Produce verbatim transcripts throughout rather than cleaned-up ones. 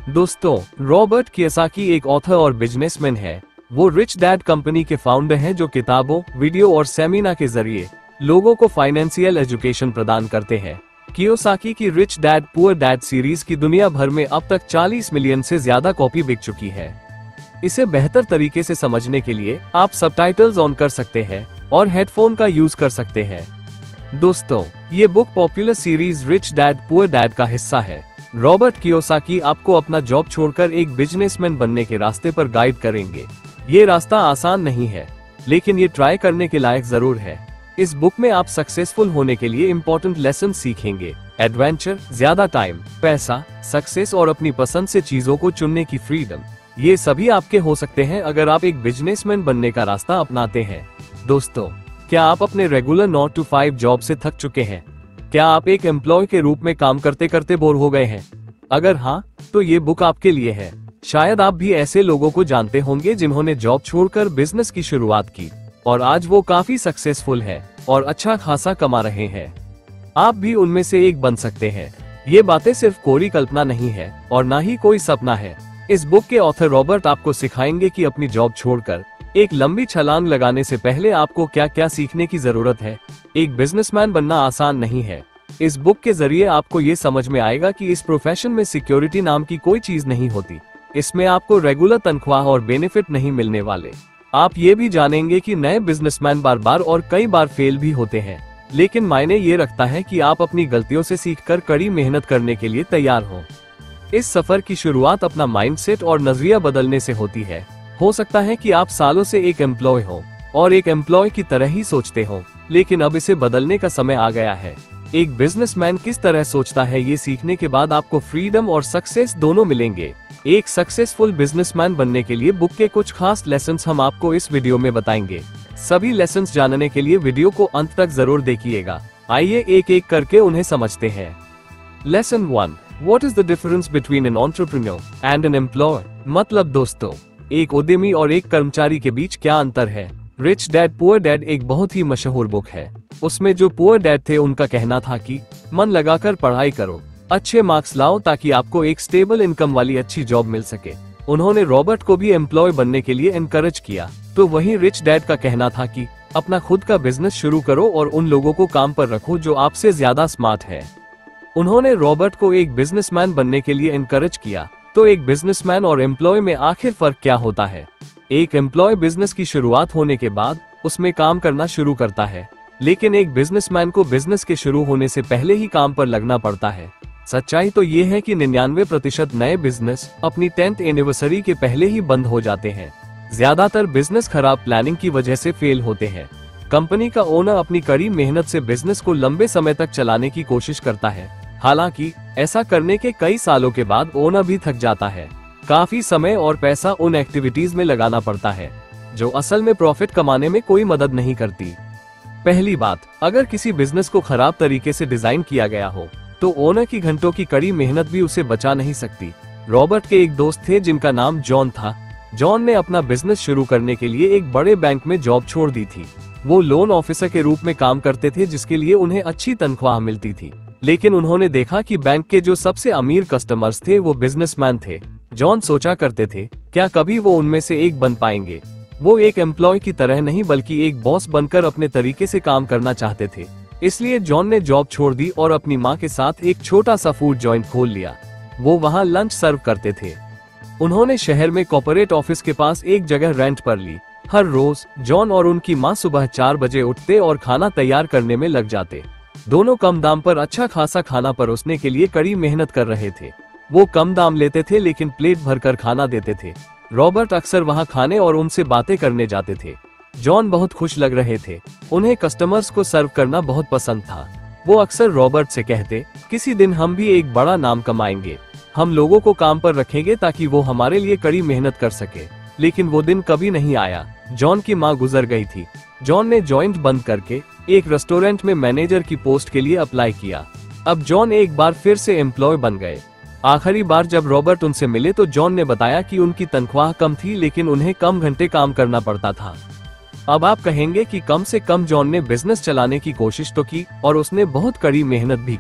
दोस्तों, Robert Kiyosaki एक author और बिजनेसमैन है। वो रिच डैड कंपनी के फाउंडर हैं जो किताबों, वीडियो और सेमिनार के जरिए लोगों को फाइनेंशियल एजुकेशन प्रदान करते हैं। कियोसाकी की Rich Dad Poor Dad series की दुनिया भर में अब तक चालीस मिलियन से ज्यादा कॉपी बिक चुकी है। इसे बेहतर तरीके से समझने के लिए आप सबटाइटल्स ऑन कर सकते हैं और हेडफोन का यूज कर सकते हैं। दोस्तों, ये book popular series Rich Dad Poor dad का हिस्सा है। रॉबर्ट कियोसाकी आपको अपना जॉब छोड़कर एक बिजनेसमैन बनने के रास्ते पर गाइड करेंगे। ये रास्ता आसान नहीं है, लेकिन ये ट्राई करने के लायक जरूर है। इस बुक में आप सक्सेसफुल होने के लिए इम्पोर्टेंट लेसन सीखेंगे। एडवेंचर, ज्यादा टाइम, पैसा, सक्सेस और अपनी पसंद से चीजों को चुनने की फ्रीडम, ये सभी आपके हो सकते हैं अगर आप एक बिजनेसमैन बनने का रास्ता अपनाते हैं। दोस्तों, क्या आप अपने रेगुलर नौ टू फाइव जॉब से थक चुके हैं? क्या आप एक एम्प्लॉय के रूप में काम करते करते बोर हो गए हैं? अगर हाँ, तो ये बुक आपके लिए है। शायद आप भी ऐसे लोगों को जानते होंगे जिन्होंने जॉब छोड़कर बिजनेस की शुरुआत की और आज वो काफी सक्सेसफुल है और अच्छा खासा कमा रहे हैं। आप भी उनमें से एक बन सकते हैं। ये बातें सिर्फ कोरी कल्पना नहीं है और ना ही कोई सपना है। इस बुक के ऑथर रॉबर्ट आपको सिखाएंगे कि अपनी जॉब छोड़कर एक लंबी छलांग लगाने से पहले आपको क्या क्या सीखने की जरूरत है। एक बिजनेसमैन बनना आसान नहीं है। इस बुक के जरिए आपको ये समझ में आएगा कि इस प्रोफेशन में सिक्योरिटी नाम की कोई चीज नहीं होती। इसमें आपको रेगुलर तनख्वाह और बेनिफिट नहीं मिलने वाले। आप ये भी जानेंगे कि नए बिजनेसमैन बार बार और कई बार फेल भी होते हैं, लेकिन मायने ये रखता है कि आप अपनी गलतियों से सीखकर कड़ी मेहनत करने के लिए तैयार हो। इस सफर की शुरुआत अपना माइंडसेट और नजरिया बदलने से होती है। हो सकता है कि आप सालों से एक एम्प्लॉय हो और एक एम्प्लॉय की तरह ही सोचते हो, लेकिन अब इसे बदलने का समय आ गया है। एक बिजनेसमैन किस तरह सोचता है, ये सीखने के बाद आपको फ्रीडम और सक्सेस दोनों मिलेंगे। एक सक्सेसफुल बिजनेसमैन बनने के लिए बुक के कुछ खास लेसन्स हम आपको इस वीडियो में बताएंगे। सभी लेसन्स जानने के लिए वीडियो को अंत तक जरूर देखिएगा। आइए एक एक करके उन्हें समझते हैं। Lesson one, what is the difference between an entrepreneur and an employee? मतलब दोस्तों, एक उद्यमी और एक कर्मचारी के बीच क्या अंतर है? रिच डैड पुअर डैड एक बहुत ही मशहूर बुक है। उसमें जो पुअर डैड थे उनका कहना था कि मन लगाकर पढ़ाई करो, अच्छे मार्क्स लाओ ताकि आपको एक स्टेबल इनकम वाली अच्छी जॉब मिल सके। उन्होंने रॉबर्ट को भी एम्प्लॉय बनने के लिए एनकरेज किया। तो वहीं रिच डैड का कहना था कि अपना खुद का बिजनेस शुरू करो और उन लोगों को काम पर रखो जो आपसे ज्यादा स्मार्ट है। उन्होंने रॉबर्ट को एक बिजनेसमैन बनने के लिए एनकरेज किया। तो एक बिजनेसमैन और एम्प्लॉय में आखिर फर्क क्या होता है? एक एम्प्लॉय बिजनेस की शुरुआत होने के बाद उसमें काम करना शुरू करता है, लेकिन एक बिजनेसमैन को बिजनेस के शुरू होने से पहले ही काम पर लगना पड़ता है। सच्चाई तो ये है कि निन्यानवे प्रतिशत नए बिजनेस अपनी टेंथ एनिवर्सरी के पहले ही बंद हो जाते हैं। ज्यादातर बिजनेस खराब प्लानिंग की वजह से फेल होते हैं। कंपनी का ओनर अपनी कड़ी मेहनत से बिजनेस को लंबे समय तक चलाने की कोशिश करता है। हालांकि ऐसा करने के कई सालों के बाद ओनर भी थक जाता है। काफी समय और पैसा उन एक्टिविटीज में लगाना पड़ता है जो असल में प्रॉफिट कमाने में कोई मदद नहीं करती। पहली बात, अगर किसी बिजनेस को खराब तरीके से डिजाइन किया गया हो तो ओनर की घंटों की कड़ी मेहनत भी उसे बचा नहीं सकती। रॉबर्ट के एक दोस्त थे जिनका नाम जॉन था। जॉन ने अपना बिजनेस शुरू करने के लिए एक बड़े बैंक में जॉब छोड़ दी थी। वो लोन ऑफिसर के रूप में काम करते थे जिसके लिए उन्हें अच्छी तनख्वाह मिलती थी, लेकिन उन्होंने देखा कि बैंक के जो सबसे अमीर कस्टमर्स थे वो बिजनेसमैन थे। जॉन सोचा करते थे, क्या कभी वो उनमें से एक बन पाएंगे? वो एक एम्प्लॉय की तरह नहीं बल्कि एक बॉस बनकर अपने तरीके से काम करना चाहते थे। इसलिए जॉन ने जॉब छोड़ दी और अपनी माँ के साथ एक छोटा सा फूड जॉइंट खोल लिया। वो वहाँ लंच सर्व करते थे। उन्होंने शहर में कॉर्पोरेट ऑफिस के पास एक जगह रेंट पर ली। हर रोज जॉन और उनकी माँ सुबह चार बजे उठते और खाना तैयार करने में लग जाते। दोनों कम दाम पर अच्छा खासा खाना परोसने के लिए कड़ी मेहनत कर रहे थे। वो कम दाम लेते थे लेकिन प्लेट भरकर खाना देते थे। रॉबर्ट अक्सर वहाँ खाने और उनसे बातें करने जाते थे। जॉन बहुत खुश लग रहे थे। उन्हें कस्टमर्स को सर्व करना बहुत पसंद था। वो अक्सर रॉबर्ट से कहते, किसी दिन हम भी एक बड़ा नाम कमाएंगे। हम लोगों को काम पर रखेंगे ताकि वो हमारे लिए कड़ी मेहनत कर सके। लेकिन वो दिन कभी नहीं आया। जॉन की माँ गुजर गई थी। जॉन ने जॉइंट बंद करके एक रेस्टोरेंट में मैनेजर की पोस्ट के लिए अप्लाई किया। अब जॉन एक बार फिर से एम्प्लॉय बन गए। आखिरी बार जब रॉबर्ट उनसे मिले तो जॉन ने बताया कि उनकी तनख्वाह कम थी लेकिन उन्हें कम घंटे काम करना पड़ता था। अब आप कहेंगे कि कम से कम जॉन ने बिजनेस चलाने की कोशिश तो की और उसने बहुत कड़ी मेहनत भी की।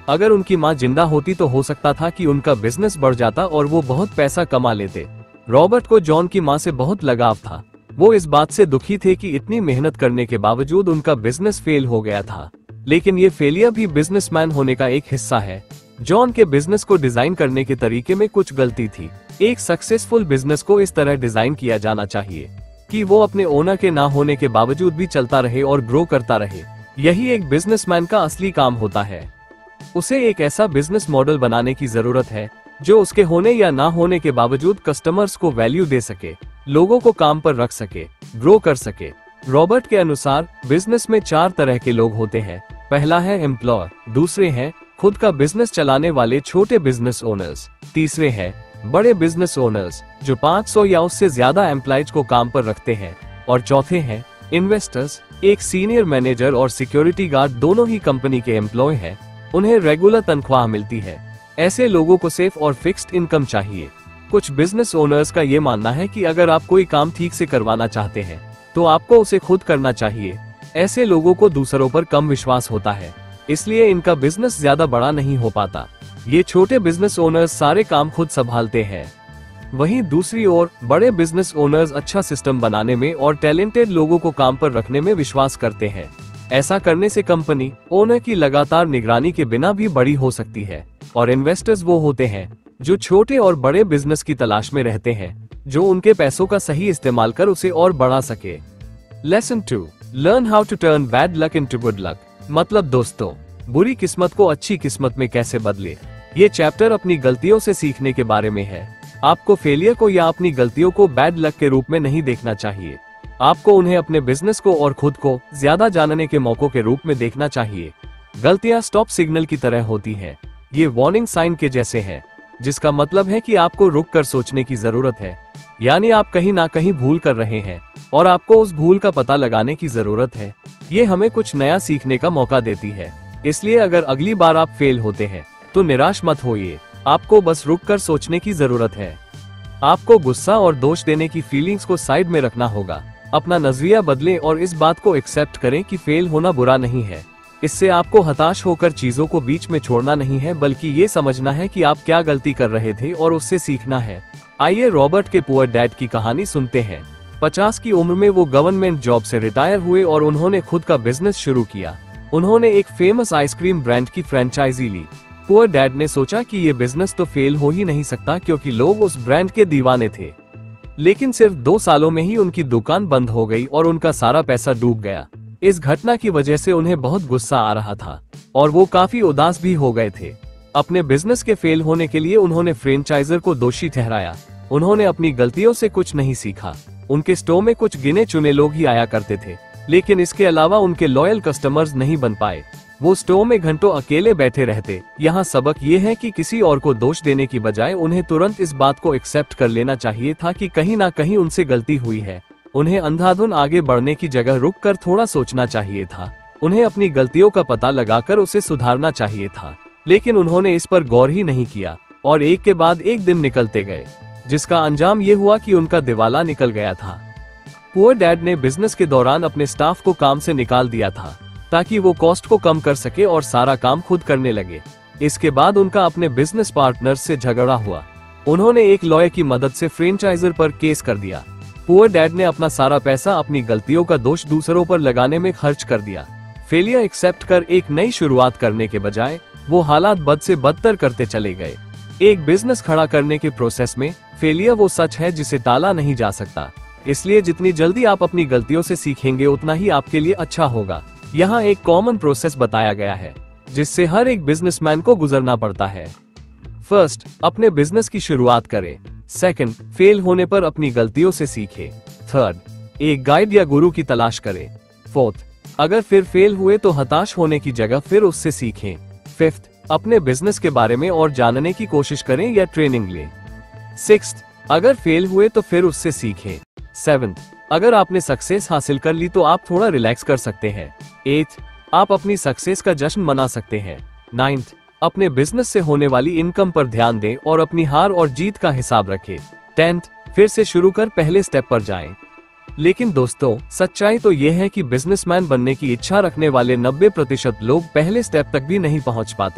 अगर उनकी माँ जिंदा होती तो हो सकता था कि उनका बिजनेस बढ़ जाता और वो बहुत पैसा कमा लेते। रॉबर्ट को जॉन की माँ से बहुत लगाव था। वो इस बात से दुखी थे कि इतनी मेहनत करने के बावजूद उनका बिजनेस फेल हो गया था, लेकिन ये फेलियर भी बिजनेसमैन होने का एक हिस्सा है। जॉन के बिजनेस को डिजाइन करने के तरीके में कुछ गलती थी। एक सक्सेसफुल बिजनेस को इस तरह डिजाइन किया जाना चाहिए कि वो अपने ओनर के ना होने के बावजूद भी चलता रहे और ग्रो करता रहे। यही एक बिजनेसमैन का असली काम होता है। उसे एक ऐसा बिजनेस मॉडल बनाने की जरूरत है जो उसके होने या ना होने के बावजूद कस्टमर्स को वैल्यू दे सके, लोगों को काम पर रख सके, ग्रो कर सके। रॉबर्ट के अनुसार बिजनेस में चार तरह के लोग होते हैं। पहला है एम्प्लॉयर, दूसरे हैं खुद का बिजनेस चलाने वाले छोटे बिजनेस ओनर्स, तीसरे हैं बड़े बिजनेस ओनर्स जो पाँच सौ या उससे ज्यादा एम्प्लॉयज को काम पर रखते हैं, और चौथे हैं इन्वेस्टर्स। एक सीनियर मैनेजर और सिक्योरिटी गार्ड दोनों ही कंपनी के एम्प्लॉय हैं। उन्हें रेगुलर तनख्वाह मिलती है। ऐसे लोगों को सेफ और फिक्स्ड इनकम चाहिए। कुछ बिजनेस ओनर्स का ये मानना है कि अगर आप कोई काम ठीक से करवाना चाहते हैं तो आपको उसे खुद करना चाहिए। ऐसे लोगों को दूसरों पर कम विश्वास होता है, इसलिए इनका बिजनेस ज्यादा बड़ा नहीं हो पाता। ये छोटे बिजनेस ओनर्स सारे काम खुद संभालते हैं। वहीं दूसरी ओर बड़े बिजनेस ओनर्स अच्छा सिस्टम बनाने में और टैलेंटेड लोगों को काम पर रखने में विश्वास करते हैं। ऐसा करने से कंपनी ओनर की लगातार निगरानी के बिना भी बड़ी हो सकती है। और इन्वेस्टर्स वो होते हैं जो छोटे और बड़े बिजनेस की तलाश में रहते हैं, जो उनके पैसों का सही इस्तेमाल कर उसे और बढ़ा सके। Lesson two, learn how to turn bad luck into good luck. मतलब दोस्तों, बुरी किस्मत को अच्छी किस्मत में कैसे बदले। ये चैप्टर अपनी गलतियों से सीखने के बारे में है। आपको फेलियर को या अपनी गलतियों को बैड लक के रूप में नहीं देखना चाहिए। आपको उन्हें अपने बिजनेस को और खुद को ज्यादा जानने के मौकों के रूप में देखना चाहिए। गलतियां स्टॉप सिग्नल की तरह होती हैं। ये वार्निंग साइन के जैसे हैं, जिसका मतलब है कि आपको रुक कर सोचने की जरूरत है। यानी आप कहीं ना कहीं भूल कर रहे हैं और आपको उस भूल का पता लगाने की जरूरत है। ये हमें कुछ नया सीखने का मौका देती है। इसलिए अगर अगली बार आप फेल होते हैं तो निराश मत होइए। आपको बस रुक कर सोचने की जरूरत है। आपको गुस्सा और दोष देने की फीलिंग्स को साइड में रखना होगा। अपना नजरिया बदलें और इस बात को एक्सेप्ट करें कि फेल होना बुरा नहीं है। इससे आपको हताश होकर चीजों को बीच में छोड़ना नहीं है, बल्कि ये समझना है कि आप क्या गलती कर रहे थे और उससे सीखना है। आइए रॉबर्ट के पुअर डैड की कहानी सुनते हैं। पचास की उम्र में वो गवर्नमेंट जॉब से रिटायर हुए और उन्होंने खुद का बिजनेस शुरू किया। उन्होंने एक फेमस आइसक्रीम ब्रांड की फ्रेंचाइजी ली। पुअर डैड ने सोचा कि ये बिजनेस तो फेल हो ही नहीं सकता, क्योंकि लोग उस ब्रांड के दीवाने थे। लेकिन सिर्फ दो सालों में ही उनकी दुकान बंद हो गई और उनका सारा पैसा डूब गया। इस घटना की वजह से उन्हें बहुत गुस्सा आ रहा था और वो काफी उदास भी हो गए थे। अपने बिजनेस के फेल होने के लिए उन्होंने फ्रेंचाइजर को दोषी ठहराया। उन्होंने अपनी गलतियों से कुछ नहीं सीखा। उनके स्टोर में कुछ गिने चुने लोग ही आया करते थे, लेकिन इसके अलावा उनके लॉयल कस्टमर्स नहीं बन पाए। वो स्टोर में घंटों अकेले बैठे रहते। यहाँ सबक ये है कि किसी और को दोष देने की बजाय उन्हें तुरंत इस बात को एक्सेप्ट कर लेना चाहिए था कि कहीं ना कहीं उनसे गलती हुई है। उन्हें अंधाधुन आगे बढ़ने की जगह रुक कर थोड़ा सोचना चाहिए था। उन्हें अपनी गलतियों का पता लगाकर उसे सुधारना चाहिए था, लेकिन उन्होंने इस पर गौर ही नहीं किया और एक के बाद एक दिन निकलते गए, जिसका अंजाम ये हुआ कि उनका दिवाला निकल गया था। पुअर डैड ने बिजनेस के दौरान अपने स्टाफ को काम से निकाल दिया था ताकि वो कॉस्ट को कम कर सके और सारा काम खुद करने लगे। इसके बाद उनका अपने बिजनेस पार्टनर से झगड़ा हुआ। उन्होंने एक लॉयर की मदद से फ्रेंचाइजर पर केस कर दिया। पुअर डैड ने अपना सारा पैसा अपनी गलतियों का दोष दूसरों पर लगाने में खर्च कर दिया। फेलियर एक्सेप्ट कर एक नई शुरुआत करने के बजाय वो हालात बद से बदतर करते चले गए। एक बिजनेस खड़ा करने के प्रोसेस में फेलियर वो सच है जिसे टाला नहीं जा सकता। इसलिए जितनी जल्दी आप अपनी गलतियों से सीखेंगे उतना ही आपके लिए अच्छा होगा। यहाँ एक कॉमन प्रोसेस बताया गया है जिससे हर एक बिजनेसमैन को गुजरना पड़ता है। फर्स्ट, अपने बिजनेस की शुरुआत करें। सेकंड, फेल होने पर अपनी गलतियों से सीखें। थर्ड, एक गाइड या गुरु की तलाश करें। फोर्थ, अगर फिर फेल हुए तो हताश होने की जगह फिर उससे सीखें। फिफ्थ, अपने बिजनेस के बारे में और जानने की कोशिश करें या ट्रेनिंग लें। सिक्स्थ, अगर फेल हुए तो फिर उससे सीखें। सेवंथ, अगर आपने सक्सेस हासिल कर ली तो आप थोड़ा रिलैक्स कर सकते हैं। एथ, आप अपनी सक्सेस का जश्न मना सकते हैं। नाइन्थ, अपने बिजनेस से होने वाली इनकम पर ध्यान दें और अपनी हार और जीत का हिसाब रखें। टेंथ, फिर से शुरू कर पहले स्टेप पर जाएं। लेकिन दोस्तों, सच्चाई तो ये है कि बिजनेसमैन बनने की इच्छा रखने वाले नब्बे प्रतिशत लोग पहले स्टेप तक भी नहीं पहुंच पाते।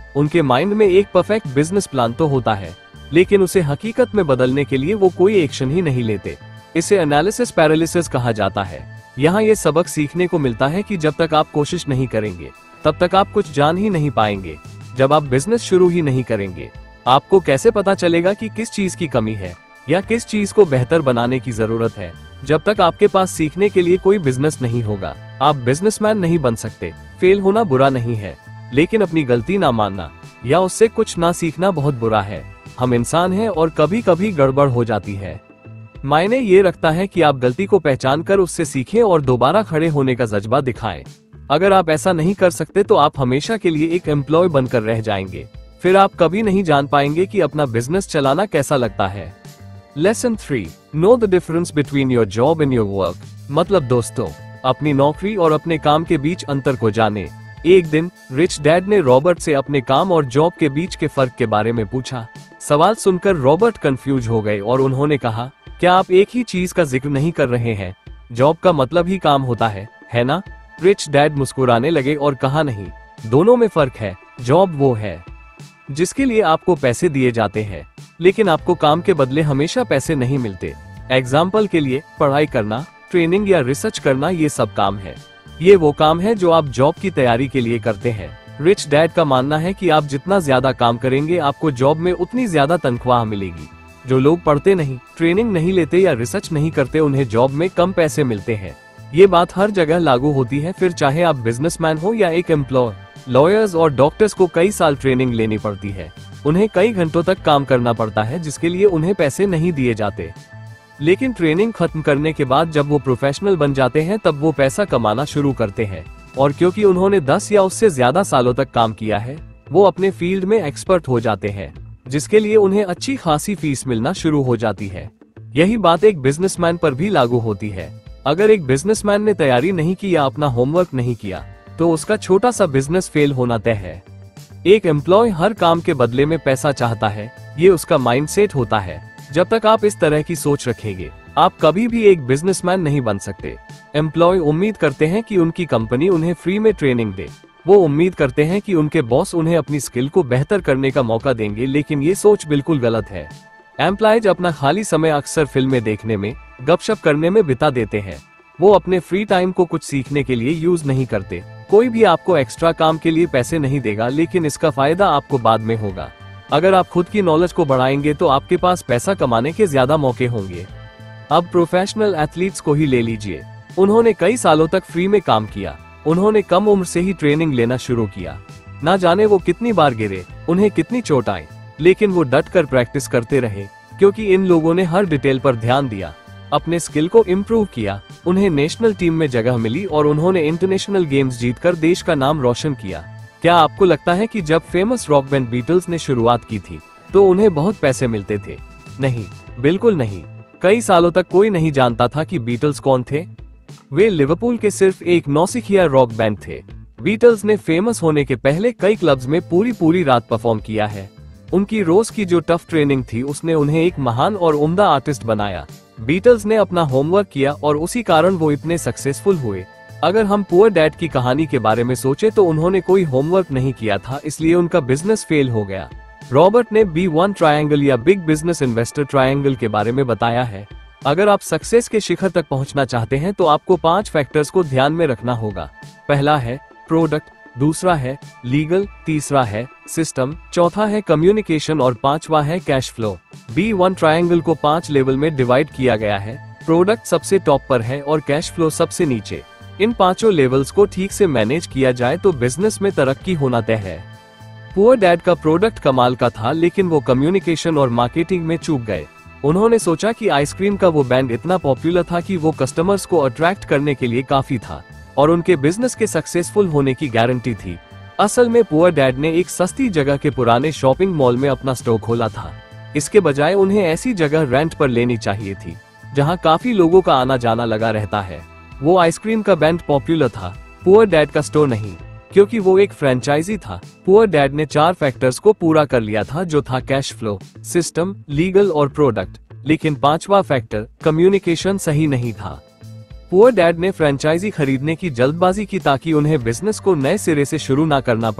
उनके माइंड में एक परफेक्ट बिजनेस प्लान तो होता है, लेकिन उसे हकीकत में बदलने के लिए वो कोई एक्शन ही नहीं लेते। इसे एनालिसिस पैरालिसिस कहा जाता है। यहाँ ये सबक सीखने को मिलता है कि जब तक आप कोशिश नहीं करेंगे तब तक आप कुछ जान ही नहीं पाएंगे। जब आप बिजनेस शुरू ही नहीं करेंगे, आपको कैसे पता चलेगा कि किस चीज की कमी है या किस चीज को बेहतर बनाने की जरूरत है। जब तक आपके पास सीखने के लिए कोई बिजनेस नहीं होगा, आप बिजनेसमैन नहीं बन सकते। फेल होना बुरा नहीं है, लेकिन अपनी गलती ना मानना या उससे कुछ ना सीखना बहुत बुरा है। हम इंसान हैं और कभी कभी गड़बड़ हो जाती है। मायने ये रखता है कि आप गलती को पहचान कर उससे सीखें और दोबारा खड़े होने का जज्बा दिखाएं। अगर आप ऐसा नहीं कर सकते तो आप हमेशा के लिए एक एम्प्लॉय बनकर रह जाएंगे। फिर आप कभी नहीं जान पाएंगे कि अपना बिजनेस चलाना कैसा लगता है। Lesson three, know the difference between your job and your work. मतलब दोस्तों, अपनी नौकरी और अपने काम के बीच अंतर को जाने। एक दिन रिच डैड ने रॉबर्ट से अपने काम और जॉब के बीच के फर्क के बारे में पूछा। सवाल सुनकर रॉबर्ट कंफ्यूज हो गए और उन्होंने कहा, क्या आप एक ही चीज का जिक्र नहीं कर रहे हैं? जॉब का मतलब ही काम होता है, है ना? रिच डैड मुस्कुराने लगे और कहा, नहीं, दोनों में फर्क है। जॉब वो है जिसके लिए आपको पैसे दिए जाते हैं, लेकिन आपको काम के बदले हमेशा पैसे नहीं मिलते। एग्जाम्पल के लिए पढ़ाई करना, ट्रेनिंग या रिसर्च करना, ये सब काम है। ये वो काम है जो आप जॉब की तैयारी के लिए करते हैं। रिच डैड का मानना है कि आप जितना ज्यादा काम करेंगे, आपको जॉब में उतनी ज्यादा तनख्वाह मिलेगी। जो लोग पढ़ते नहीं, ट्रेनिंग नहीं लेते या रिसर्च नहीं करते, उन्हें जॉब में कम पैसे मिलते हैं। ये बात हर जगह लागू होती है, फिर चाहे आप बिजनेसमैन हो या एक एम्प्लॉय। लॉयर्स और डॉक्टर्स को कई साल ट्रेनिंग लेनी पड़ती है। उन्हें कई घंटों तक काम करना पड़ता है, जिसके लिए उन्हें पैसे नहीं दिए जाते। लेकिन ट्रेनिंग खत्म करने के बाद जब वो प्रोफेशनल बन जाते हैं, तब वो पैसा कमाना शुरू करते हैं। और क्योंकि उन्होंने दस या उससे ज्यादा सालों तक काम किया है, वो अपने फील्ड में एक्सपर्ट हो जाते हैं, जिसके लिए उन्हें अच्छी खासी फीस मिलना शुरू हो जाती है। यही बात एक बिजनेसमैन पर भी लागू होती है। अगर एक बिजनेसमैन ने तैयारी नहीं की या अपना होमवर्क नहीं किया, तो उसका छोटा सा बिजनेस फेल होना तय है। एक एम्प्लॉय हर काम के बदले में पैसा चाहता है, ये उसका माइंडसेट होता है। जब तक आप इस तरह की सोच रखेंगे, आप कभी भी एक बिजनेसमैन नहीं बन सकते। एम्प्लॉय उम्मीद करते हैं कि उनकी कंपनी उन्हें फ्री में ट्रेनिंग दे। वो उम्मीद करते हैं कि उनके बॉस उन्हें अपनी स्किल को बेहतर करने का मौका देंगे, लेकिन ये सोच बिल्कुल गलत है। एम्प्लॉयज अपना खाली समय अक्सर फिल्में देखने में, गपशप करने में बिता देते हैं। वो अपने फ्री टाइम को कुछ सीखने के लिए यूज नहीं करते। कोई भी आपको एक्स्ट्रा काम के लिए पैसे नहीं देगा, लेकिन इसका फायदा आपको बाद में होगा। अगर आप खुद की नॉलेज को बढ़ाएंगे तो आपके पास पैसा कमाने के ज्यादा मौके होंगे। अब प्रोफेशनल एथलीट्स को ही ले लीजिए। उन्होंने कई सालों तक फ्री में काम किया। उन्होंने कम उम्र से ही ट्रेनिंग लेना शुरू किया। ना जाने वो कितनी बार गिरे, उन्हें कितनी चोट आई, लेकिन वो डट कर प्रैक्टिस करते रहे, क्योंकि इन लोगों ने हर डिटेल पर ध्यान दिया, अपने स्किल को इम्प्रूव किया। उन्हें नेशनल टीम में जगह मिली और उन्होंने इंटरनेशनल गेम्स जीतकर देश का नाम रोशन किया। क्या आपको लगता है कि जब फेमस रॉक बैंड बीटल्स ने शुरुआत की थी तो उन्हें बहुत पैसे मिलते थे? नहीं, बिल्कुल नहीं। कई सालों तक कोई नहीं जानता था कि बीटल्स कौन थे। वे लिवरपूल के सिर्फ एक नौसिखिया रॉक बैंड थे। बीटल्स ने फेमस होने के पहले कई क्लब्स में पूरी पूरी रात परफॉर्म किया है। उनकी रोज की जो टफ ट्रेनिंग थी, उसने उन्हें एक महान और उम्दा आर्टिस्ट बनाया। बीटल्स ने अपना होमवर्क किया और उसी कारण वो इतने सक्सेसफुल हुए। अगर हम पुअर डैड की कहानी के बारे में सोचे तो उन्होंने कोई होमवर्क नहीं किया था, इसलिए उनका बिजनेस फेल हो गया। रॉबर्ट ने बी वन ट्रायंगल या बिग बिजनेस इन्वेस्टर ट्रायंगल के बारे में बताया है। अगर आप सक्सेस के शिखर तक पहुंचना चाहते हैं तो आपको पांच फैक्टर्स को ध्यान में रखना होगा। पहला है प्रोडक्ट, दूसरा है लीगल, तीसरा है सिस्टम, चौथा है कम्युनिकेशन और पांचवा है cash flow. B one triangle को पांच लेवल में डिवाइड किया गया है। प्रोडक्ट सबसे टॉप पर है और कैश फ्लो सबसे नीचे। इन पांचों लेवल्स को ठीक से मैनेज किया जाए तो बिजनेस में तरक्की होना तय है। पुअर डैड का प्रोडक्ट कमाल का था, लेकिन वो कम्युनिकेशन और मार्केटिंग में चूक गए। उन्होंने सोचा कि आइसक्रीम का वो ब्रांड इतना पॉपुलर था कि वो कस्टमर्स को अट्रैक्ट करने के लिए काफी था और उनके बिजनेस के सक्सेसफुल होने की गारंटी थी। असल में पुअर डैड ने एक सस्ती जगह के पुराने शॉपिंग मॉल में अपना स्टोर खोला था। इसके बजाय उन्हें ऐसी जगह रेंट पर लेनी चाहिए थी जहां काफी लोगों का आना जाना लगा रहता है। वो आइसक्रीम का ब्रांड पॉपुलर था, पुअर डैड का स्टोर नहीं, क्योंकि वो एक फ्रेंचाइजी था। पुअर डैड ने चार फैक्टर्स को पूरा कर लिया था, जो था कैश फ्लो, सिस्टम, लीगल और प्रोडक्ट, लेकिन पांचवा फैक्टर कम्युनिकेशन सही नहीं था। पुअर डैड ने फ्रेंचाइजी खरीदने की जल्दबाजी की ताकि उन्हें बिजनेस को नए सिरे से शुरू ना करना पड़े।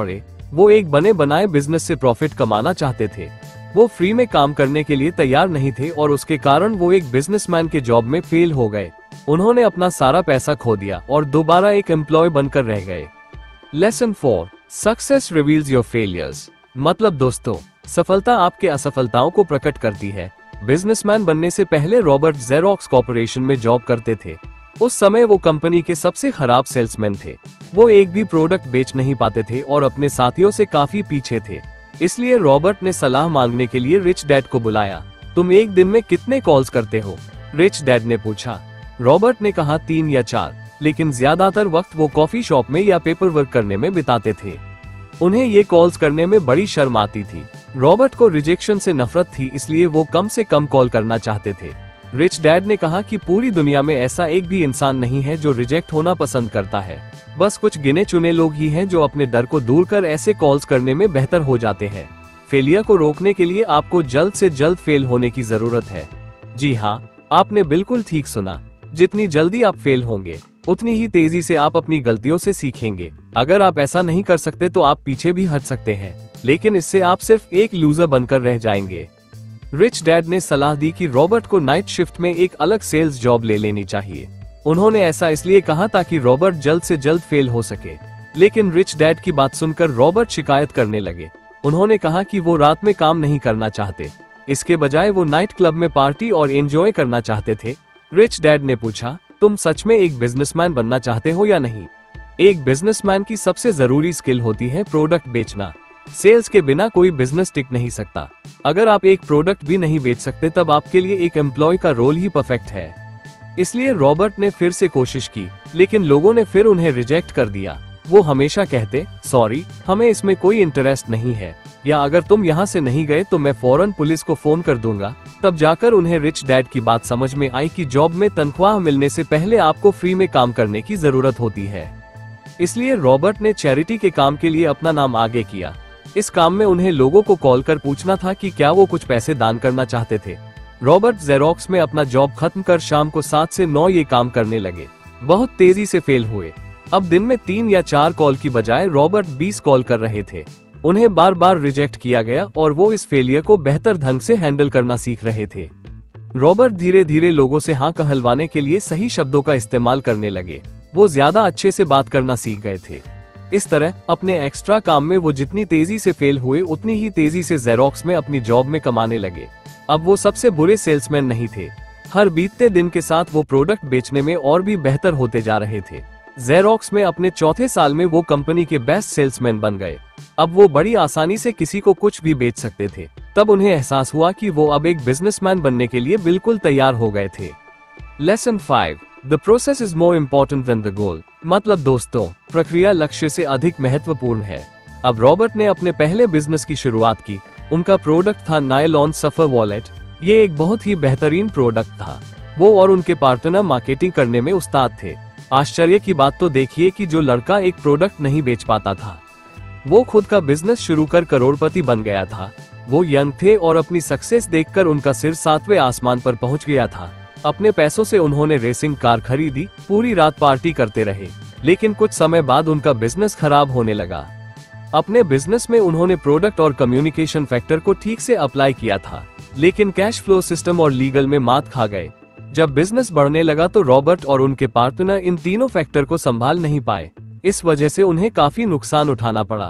वो एक बने बनाए बिजनेस से प्रॉफिट कमाना चाहते थे। वो फ्री में काम करने के लिए तैयार नहीं थे और उसके कारण वो एक बिजनेसमैन के जॉब में फेल हो गए। उन्होंने अपना सारा पैसा खो दिया और दोबारा एक एम्प्लॉय बनकर रह गए। Lesson four, success reveals your failures. मतलब दोस्तों, सफलता आपके असफलताओं को प्रकट करती है। बिजनेसमैन बनने से पहले रॉबर्ट जेरोक्स कॉर्पोरेशन में जॉब करते थे। उस समय वो कंपनी के सबसे खराब सेल्समैन थे। वो एक भी प्रोडक्ट बेच नहीं पाते थे और अपने साथियों से काफी पीछे थे। इसलिए रॉबर्ट ने सलाह मांगने के लिए रिच डैड को बुलाया। तुम एक दिन में कितने कॉल्स करते हो? रिच डैड ने पूछा। रॉबर्ट ने कहा तीन या चार, लेकिन ज्यादातर वक्त वो कॉफी शॉप में या पेपर वर्क करने में बिताते थे। उन्हें ये कॉल्स करने में बड़ी शर्म आती थी। रॉबर्ट को रिजेक्शन से नफरत थी, इसलिए वो कम से कम कॉल करना चाहते थे। रिच डैड ने कहा कि पूरी दुनिया में ऐसा एक भी इंसान नहीं है जो रिजेक्ट होना पसंद करता है। बस कुछ गिने चुने लोग ही हैं जो अपने डर को दूर कर ऐसे कॉल्स करने में बेहतर हो जाते हैं। फेलियर को रोकने के लिए आपको जल्द से जल्द फेल होने की जरूरत है। जी हाँ, आपने बिल्कुल ठीक सुना। जितनी जल्दी आप फेल होंगे, उतनी ही तेजी से आप अपनी गलतियों से सीखेंगे। अगर आप ऐसा नहीं कर सकते तो आप पीछे भी हट सकते हैं, लेकिन इससे आप सिर्फ एक लूजर बनकर रह जाएंगे। रिच डैड ने सलाह दी कि रॉबर्ट को नाइट शिफ्ट में एक अलग सेल्स जॉब ले लेनी चाहिए। उन्होंने ऐसा इसलिए कहा ताकि रॉबर्ट जल्द से जल्द फेल हो सके। लेकिन रिच डैड की बात सुनकर रॉबर्ट शिकायत करने लगे। उन्होंने कहा कि वो रात में काम नहीं करना चाहते, इसके बजाय वो नाइट क्लब में पार्टी और एंजॉय करना चाहते थे। रिच डैड ने पूछा, तुम सच में एक बिजनेसमैन बनना चाहते हो या नहीं? एक बिजनेसमैन की सबसे जरूरी स्किल होती है प्रोडक्ट बेचना। सेल्स के बिना कोई बिजनेस टिक नहीं सकता। अगर आप एक प्रोडक्ट भी नहीं बेच सकते तब आपके लिए एक एम्प्लॉय का रोल ही परफेक्ट है। इसलिए रॉबर्ट ने फिर से कोशिश की, लेकिन लोगों ने फिर उन्हें रिजेक्ट कर दिया। वो हमेशा कहते, सॉरी, हमें इसमें कोई इंटरेस्ट नहीं है, या अगर तुम यहाँ से नहीं गए तो मैं फौरन पुलिस को फोन कर दूंगा। तब जाकर उन्हें रिच डैड की बात समझ में आई कि जॉब में तनख्वाह मिलने से पहले आपको फ्री में काम करने की जरूरत होती है। इसलिए रॉबर्ट ने चैरिटी के काम के लिए अपना नाम आगे किया। इस काम में उन्हें लोगों को कॉल कर पूछना था कि क्या वो कुछ पैसे दान करना चाहते थे। रॉबर्ट जेरोक्स में अपना जॉब खत्म कर शाम को सात से नौ ये काम करने लगे। बहुत तेजी से फेल हुए। अब दिन में तीन या चार कॉल की बजाय रॉबर्ट बीस कॉल कर रहे थे। उन्हें बार बार रिजेक्ट किया गया और वो इस फेलियर को बेहतर ढंग से हैंडल करना सीख रहे थे। रॉबर्ट धीरे धीरे लोगों से हाँ कहलवाने के लिए सही शब्दों का इस्तेमाल करने लगे। वो ज्यादा अच्छे से बात करना सीख गए थे। इस तरह अपने एक्स्ट्रा काम में वो जितनी तेजी से फेल हुए, उतनी ही तेजी से जेरोक्स में अपनी जॉब में कमाने लगे। अब वो सबसे बुरे सेल्समैन नहीं थे। हर बीतते दिन के साथ वो प्रोडक्ट बेचने में और भी बेहतर होते जा रहे थे। जेरोक्स में अपने चौथे साल में वो कंपनी के बेस्ट सेल्समैन बन गए। अब वो बड़ी आसानी से किसी को कुछ भी बेच सकते थे। तब उन्हें एहसास हुआ कि वो अब एक बिजनेसमैन बनने के लिए बिल्कुल तैयार हो गए थे। Lesson five, the process is more important than the goal. मतलब दोस्तों, प्रक्रिया लक्ष्य से अधिक महत्वपूर्ण है। अब रॉबर्ट ने अपने पहले बिजनेस की शुरुआत की। उनका प्रोडक्ट था नायलॉन सफर वॉलेट। ये एक बहुत ही बेहतरीन प्रोडक्ट था। वो और उनके पार्टनर मार्केटिंग करने में उस्ताद थे। आश्चर्य की बात तो देखिए कि जो लड़का एक प्रोडक्ट नहीं बेच पाता था, वो खुद का बिजनेस शुरू कर करोड़पति बन गया था। वो यंग थे और अपनी सक्सेस देखकर उनका सिर सातवें आसमान पर पहुंच गया था। अपने पैसों से उन्होंने रेसिंग कार खरीदी, पूरी रात पार्टी करते रहे। लेकिन कुछ समय बाद उनका बिजनेस खराब होने लगा। अपने बिजनेस में उन्होंने प्रोडक्ट और कम्युनिकेशन फैक्टर को ठीक से अप्लाई किया था, लेकिन कैश फ्लो सिस्टम और लीगल में मात खा गए। जब बिजनेस बढ़ने लगा तो रॉबर्ट और उनके पार्टनर इन तीनों फैक्टर को संभाल नहीं पाए। इस वजह से उन्हें काफी नुकसान उठाना पड़ा।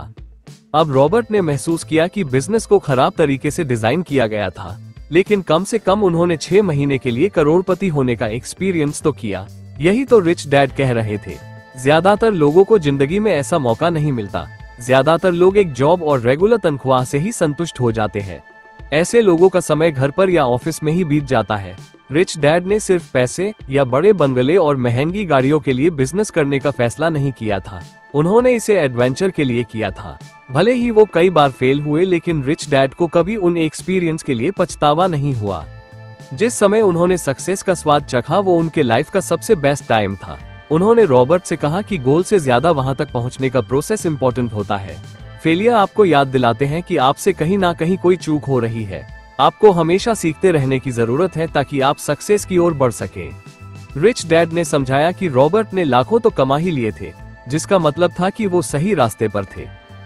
अब रॉबर्ट ने महसूस किया कि बिजनेस को खराब तरीके से डिजाइन किया गया था, लेकिन कम से कम उन्होंने छह महीने के लिए करोड़पति होने का एक्सपीरियंस तो किया। यही तो रिच डैड कह रहे थे। ज्यादातर लोगों को जिंदगी में ऐसा मौका नहीं मिलता। ज्यादातर लोग एक जॉब और रेगुलर तनख्वाह से ही संतुष्ट हो जाते हैं। ऐसे लोगों का समय घर पर या ऑफिस में ही बीत जाता है। रिच डैड ने सिर्फ पैसे या बड़े बंगले और महंगी गाड़ियों के लिए बिजनेस करने का फैसला नहीं किया था। उन्होंने इसे एडवेंचर के लिए किया था। भले ही वो कई बार फेल हुए, लेकिन रिच डैड को कभी उन एक्सपीरियंस के लिए पछतावा नहीं हुआ। जिस समय उन्होंने सक्सेस का स्वाद चखा वो उनके लाइफ का सबसे बेस्ट टाइम था। उन्होंने रॉबर्ट से कहा कि गोल से ज्यादा वहां तक पहुंचने का प्रोसेस इंपॉर्टेंट होता है। फेलियर आपको याद दिलाते हैं कि आपसे कहीं ना कहीं कोई चूक हो रही है। आपको हमेशा सीखते रहने की जरूरत है ताकि आप सक्सेस की ओर बढ़ सकें। रिच डैड ने समझाया कि रॉबर्ट ने लाखों तो कमा ही लिए थे, जिसका मतलब था कि वो सही रास्ते पर थे।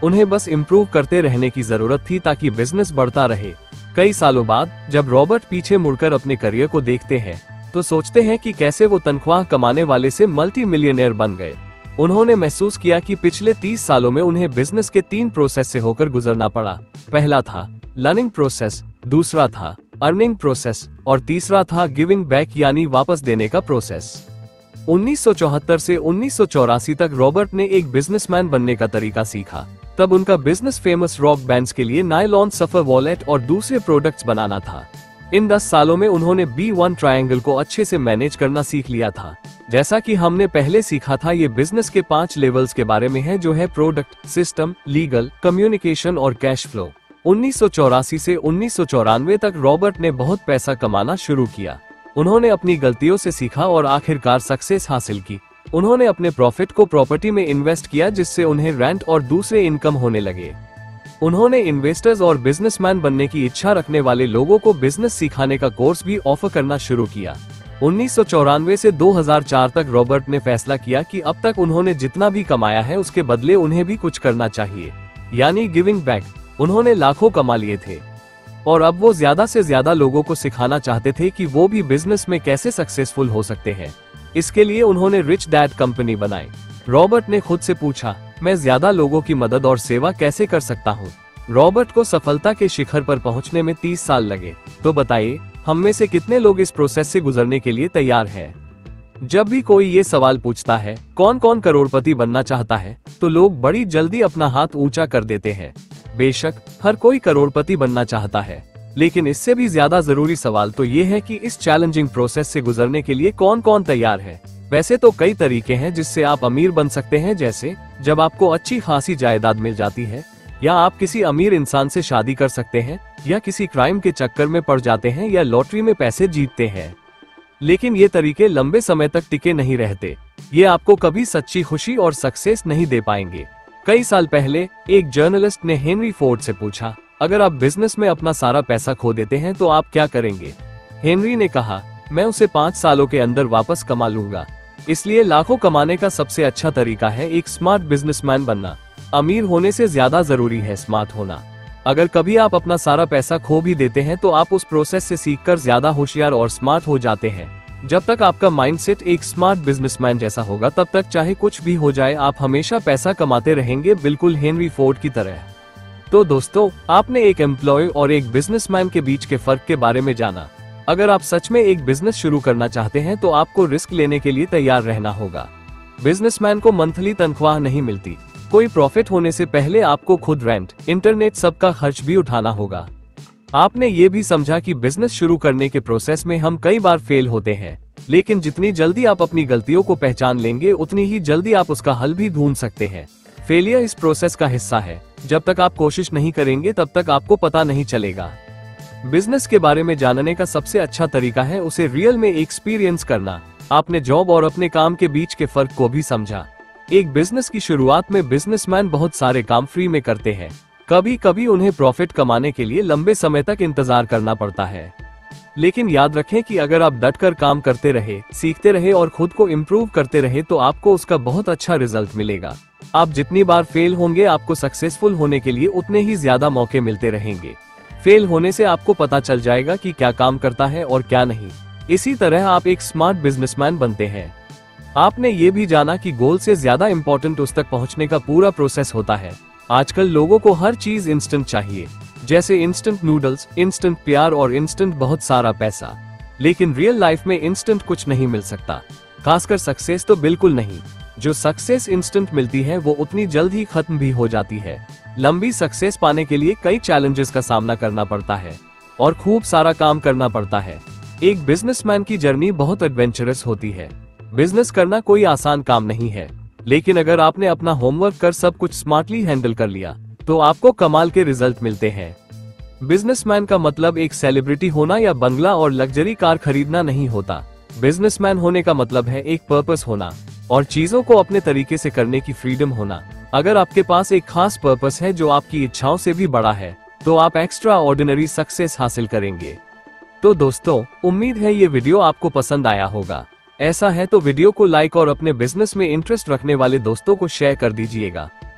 उन्हें बस इम्प्रूव करते रहने की जरूरत थी ताकि बिजनेस बढ़ता रहे। कई सालों बाद जब रॉबर्ट पीछे मुड़कर अपने करियर को देखते हैं तो सोचते हैं कि कैसे वो तनख्वाह कमाने वाले से मल्टी मिलियनेयर बन गए। उन्होंने महसूस किया कि पिछले तीस सालों में उन्हें बिजनेस के तीन प्रोसेस से होकर गुजरना पड़ा। पहला था लर्निंग प्रोसेस, दूसरा था अर्निंग प्रोसेस और तीसरा था गिविंग बैक यानी वापस देने का प्रोसेस। उन्नीस सौ चौहत्तर से उन्नीस सौ चौरासी तक रॉबर्ट ने एक बिजनेसमैन बनने का तरीका सीखा। तब उनका बिजनेस फेमस रॉक बैंड्स के लिए नायलॉन सफर वॉलेट और दूसरे प्रोडक्ट्स बनाना था। इन दस सालों में उन्होंने बी वन ट्रायंगल को अच्छे से मैनेज करना सीख लिया था। जैसा कि हमने पहले सीखा था, ये बिजनेस के पांच लेवल्स के बारे में है, जो है प्रोडक्ट, सिस्टम, लीगल, कम्युनिकेशन और कैश फ्लो। उन्नीस सौ चौरासी से उन्नीस सौ चौरानवे तक रॉबर्ट ने बहुत पैसा कमाना शुरू किया। उन्होंने अपनी गलतियों से सीखा और आखिरकार सक्सेस हासिल की। उन्होंने अपने प्रॉफिट को प्रॉपर्टी में इन्वेस्ट किया, जिससे उन्हें रेंट और दूसरे इनकम होने लगे। उन्होंने इन्वेस्टर्स और बिजनेसमैन बनने की इच्छा रखने वाले लोगों को बिजनेस सिखाने का कोर्स भी ऑफर करना शुरू किया। उन्नीस सौ चौरानवे से दो हज़ार चार तक रॉबर्ट ने फैसला किया कि अब तक उन्होंने जितना भी कमाया है उसके बदले उन्हें भी कुछ करना चाहिए, यानी गिविंग बैक। उन्होंने लाखों कमा लिए थे और अब वो ज्यादा से ज्यादा लोगों को सिखाना चाहते थे कि वो भी बिजनेस में कैसे सक्सेसफुल हो सकते हैं। इसके लिए उन्होंने रिच डैड कंपनी बनाई। रॉबर्ट ने खुद से पूछा, मैं ज्यादा लोगों की मदद और सेवा कैसे कर सकता हूँ? रॉबर्ट को सफलता के शिखर पर पहुँचने में तीस साल लगे। तो बताइए, हम में से कितने लोग इस प्रोसेस से गुजरने के लिए तैयार हैं? जब भी कोई ये सवाल पूछता है, कौन कौन करोड़पति बनना चाहता है, तो लोग बड़ी जल्दी अपना हाथ ऊंचा कर देते हैं। बेशक हर कोई करोड़पति बनना चाहता है, लेकिन इससे भी ज्यादा जरूरी सवाल तो ये है कि इस चैलेंजिंग प्रोसेस से गुजरने के लिए कौन कौन तैयार है। वैसे तो कई तरीके हैं जिससे आप अमीर बन सकते हैं, जैसे जब आपको अच्छी खासी जायदाद मिल जाती है, या आप किसी अमीर इंसान से शादी कर सकते हैं, या किसी क्राइम के चक्कर में पड़ जाते हैं, या लॉटरी में पैसे जीतते हैं। लेकिन ये तरीके लंबे समय तक टिके नहीं रहते। ये आपको कभी सच्ची खुशी और सक्सेस नहीं दे पाएंगे। कई साल पहले एक जर्नलिस्ट ने हेनरी फोर्ड से पूछा, अगर आप बिजनेस में अपना सारा पैसा खो देते हैं तो आप क्या करेंगे? हेनरी ने कहा, मैं उसे पाँच सालों के अंदर वापस कमा लूंगा। इसलिए लाखों कमाने का सबसे अच्छा तरीका है एक स्मार्ट बिजनेसमैन बनना। अमीर होने से ज्यादा जरूरी है स्मार्ट होना। अगर कभी आप अपना सारा पैसा खो भी देते हैं तो आप उस प्रोसेस से सीखकर ज्यादा होशियार और स्मार्ट हो जाते हैं। जब तक आपका माइंडसेट एक स्मार्ट बिजनेसमैन जैसा होगा, तब तक चाहे कुछ भी हो जाए, आप हमेशा पैसा कमाते रहेंगे, बिल्कुल हेनरी फोर्ड की तरह। तो दोस्तों, आपने एक एम्प्लॉय और एक बिजनेसमैन के बीच के फर्क के बारे में जाना। अगर आप सच में एक बिजनेस शुरू करना चाहते हैं तो आपको रिस्क लेने के लिए तैयार रहना होगा। बिजनेसमैन को मंथली तनख्वाह नहीं मिलती। कोई प्रॉफिट होने से पहले आपको खुद रेंट, इंटरनेट, सबका खर्च भी उठाना होगा। आपने ये भी समझा कि बिजनेस शुरू करने के प्रोसेस में हम कई बार फेल होते हैं, लेकिन जितनी जल्दी आप अपनी गलतियों को पहचान लेंगे, उतनी ही जल्दी आप उसका हल भी ढूंढ सकते हैं। फेलियर इस प्रोसेस का हिस्सा है। जब तक आप कोशिश नहीं करेंगे, तब तक आपको पता नहीं चलेगा। बिजनेस के बारे में जानने का सबसे अच्छा तरीका है उसे रियल में एक्सपीरियंस करना। आपने जॉब और अपने काम के बीच के फर्क को भी समझा। एक बिजनेस की शुरुआत में बिजनेसमैन बहुत सारे काम फ्री में करते हैं। कभी कभी उन्हें प्रॉफिट कमाने के लिए लंबे समय तक इंतजार करना पड़ता है। लेकिन याद रखें कि अगर आप डटकर काम करते रहे, सीखते रहे और खुद को इम्प्रूव करते रहे, तो आपको उसका बहुत अच्छा रिजल्ट मिलेगा। आप जितनी बार फेल होंगे, आपको सक्सेसफुल होने के लिए उतने ही ज्यादा मौके मिलते रहेंगे। फेल होने से आपको पता चल जाएगा कि क्या काम करता है और क्या नहीं। इसी तरह आप एक स्मार्ट बिजनेसमैन बनते हैं। आपने ये भी जाना कि गोल से ज्यादा इम्पोर्टेंट उस तक पहुंचने का पूरा प्रोसेस होता है। आजकल लोगों को हर चीज इंस्टेंट चाहिए, जैसे इंस्टेंट नूडल्स, इंस्टेंट प्यार और इंस्टेंट बहुत सारा पैसा। लेकिन रियल लाइफ में इंस्टेंट कुछ नहीं मिल सकता, खासकर सक्सेस तो बिल्कुल नहीं। जो सक्सेस इंस्टेंट मिलती है वो उतनी जल्द ही खत्म भी हो जाती है। लंबी सक्सेस पाने के लिए कई चैलेंजेस का सामना करना पड़ता है और खूब सारा काम करना पड़ता है। एक बिजनेसमैन की जर्नी बहुत एडवेंचरस होती है। बिजनेस करना कोई आसान काम नहीं है, लेकिन अगर आपने अपना होमवर्क कर सब कुछ स्मार्टली हैंडल कर लिया, तो आपको कमाल के रिजल्ट मिलते हैं। बिजनेसमैन का मतलब एक सेलिब्रिटी होना या बंगला और लग्जरी कार खरीदना नहीं होता। बिजनेसमैन होने का मतलब है एक पर्पस होना और चीजों को अपने तरीके से करने की फ्रीडम होना। अगर आपके पास एक खास पर्पस है जो आपकी इच्छाओं से भी बड़ा है, तो आप एक्स्ट्रा ऑर्डिनरी सक्सेस हासिल करेंगे। तो दोस्तों, उम्मीद है ये वीडियो आपको पसंद आया होगा। ऐसा है तो वीडियो को लाइक और अपने बिजनेस में इंटरेस्ट रखने वाले दोस्तों को शेयर कर दीजिएगा।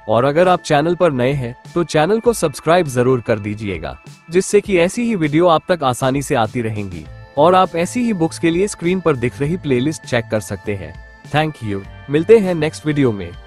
और अगर आप चैनल पर नए हैं तो चैनल को सब्सक्राइब जरूर कर दीजिएगा, जिससे कि ऐसी ही वीडियो आप तक आसानी से आती रहेंगी और आप ऐसी ही बुक्स के लिए स्क्रीन पर दिख रही प्लेलिस्ट चेक कर सकते हैं। Thank you. मिलते हैं नेक्स्ट वीडियो में।